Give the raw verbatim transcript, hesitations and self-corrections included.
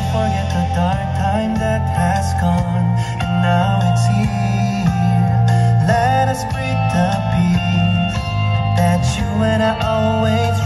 forget the dark time that has gone, and now it's here. Let us breathe the peace that you and I always